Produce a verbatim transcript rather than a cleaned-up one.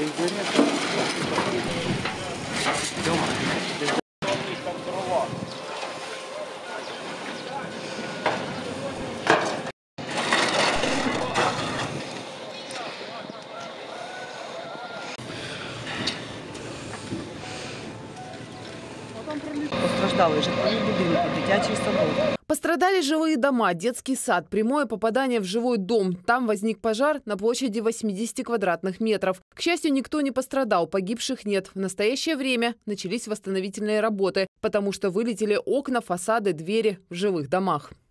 Постраждали житлові будинки, дитячий садок. Пострадали жилые дома, детский сад, прямое попадание в жилой дом. Там возник пожар на площади восьмидесяти квадратных метров. К счастью, никто не пострадал, погибших нет. В настоящее время начались восстановительные работы, потому что вылетели окна, фасады, двери в жилых домах.